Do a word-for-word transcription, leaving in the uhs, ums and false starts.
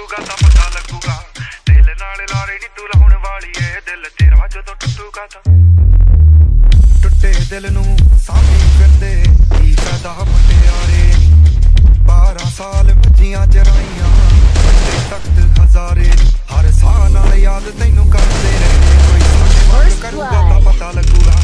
ਟੁੱਟੂਗਾ ਤਾਂ ਪਤਾ ਲੱਗੂਗਾ ਦਿਲ ਨਾਲ ਲਾਰੇ ਨੀ ਤੂੰ ਲਾਉਣ ਵਾਲੀ ਏ ਦਿਲ ਤੇਰਾ ਜਦੋਂ ਟੁੱਟੂਗਾ ਤਾਂ ਟੁੱਟੇ ਦਿਲ ਨੂੰ ਸਾਂਭੀ ਫਿਰਦੇ ਕੀ ਫਾਇਦਾ ਮੁਟਿਆਰੇ ਬਾਰਾਂ ਸਾਲ ਬੱਜੀਆਂ ਚਰਾਈਆਂ ਵੱਡੇ ਤਖਤ ਹਜ਼ਾਰੇ ਹਰ ਸਾਹ ਨਾਲ ਯਾਦ ਤੈਨੂੰ ਕਰਦੇ ਰਹਿੰਦੇ ਕੋਈ ਸਾਡੇ ਵਾਂਗ ਕਰੂਗਾ ਤਾਂ ਪਤਾ ਲੱਗੂਗਾ